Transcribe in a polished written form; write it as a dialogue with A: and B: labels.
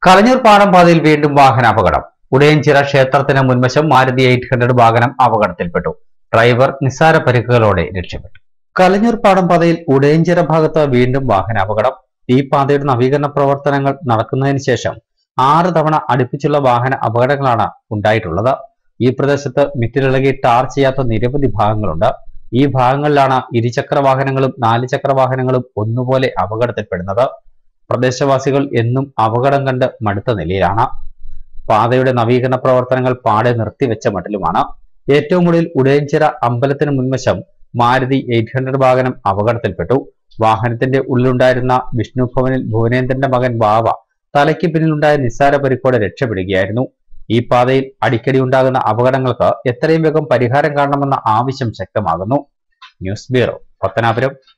A: കളഞ്ഞൂർ പാടം പാതയിൽ വീണ്ടും വാഹനാപകടം. ഉടയഞ്ചിറ ക്ഷേത്രത്തിന് മുൻവശം മാരുതി 800 വാഹനം അപകടത്തിൽപ്പെട്ടു. ഡ്രൈവർ നിസ്സാര പരിക്കുകളോടെ രക്ഷപ്പെട്ടു. കളഞ്ഞൂർ പാടം പാതയിൽ ഉടയഞ്ചിറ ഭാഗത്ത് വീണ്ടും വാഹനാപകടം. ഈ പാതയുടെ നവീകരണ പ്രവർത്തനങ്ങൾ നടക്കുന്നതിന് ശേഷം 6 തവണ അടുപ്പിച്ചുള്ള വാഹന അപകടങ്ങളാണ് ഉണ്ടായിട്ടുള്ളത്. ഈ പ്രദേശത്ത് മിറ്റിലിളകി ടാർ ചെയ്യാത്ത നിരവധി ഭാഗങ്ങളുണ്ട്. ഈ ഭാഗങ്ങളിലാണ് ഇരുചക്ര വാഹനങ്ങളും 4 ചക്ര വാഹനങ്ങളും ഒന്നുപോലെ അപകടത്തിൽപ്പെടുന്നത്. പ്രദേശവാസികൾ എന്നും അപകടം കണ്ട് മടുത്ത നിലയിലാണ്. പാതയുടെ നവീകരണ പ്രവർത്തനങ്ങൾ പാടെ നിർത്തിവെച്ച മട്ടിലുമാണ്. ഏറ്റവും ഒടുവിൽ ഉടയഞ്ചിറ അമ്പലത്തിന് മുൻവശം മാരുതി 800 വാഹനം അപകടത്തിൽപ്പെട്ടു. വാഹനത്തിന്റെ ഉള്ളിലുണ്ടായിരുന്ന വിഷ്ണു ഭവനിൽ ഭുവനേന്ദ്രന്റെ മകൻ വാവ തലയ്ക്ക് പിന്നിലുണ്ടായ നിസ്സാര പരിക്കോടെ രക്ഷപ്പെടുകയായിരുന്നു. ഈ പാതയിൽ അടിക്കടി ഉണ്ടാകുന്ന അപകടങ്ങൾക്ക് എത്രയും വേഗം പരിഹാരം കാണണമെന്ന ആവശ്യം ശക്തമാകുന്നു. News bureau, Pathanapuram.